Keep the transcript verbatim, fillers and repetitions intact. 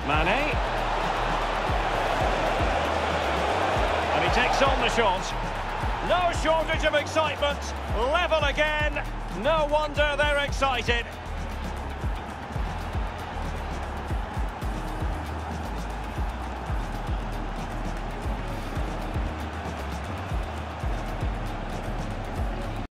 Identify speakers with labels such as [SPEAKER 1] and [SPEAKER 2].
[SPEAKER 1] Mane. And he takes on the shot. No shortage of excitement. Level again. No wonder they're excited.